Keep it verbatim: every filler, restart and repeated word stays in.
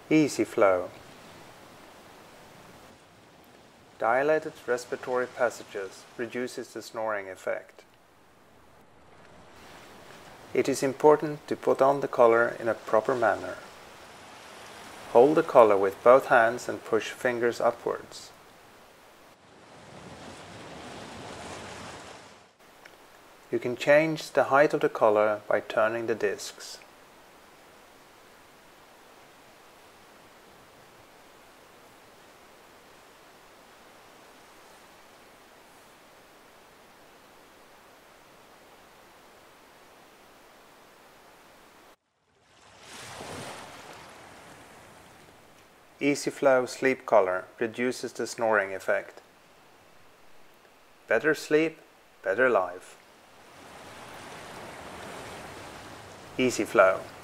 Eezyflow. Dilated respiratory passages reduces the snoring effect. It is important to put on the collar in a proper manner. Hold the collar with both hands and push fingers upwards. You can change the height of the collar by turning the discs. Eezyflow sleep collar reduces the snoring effect. Better sleep, better life. Eezyflow.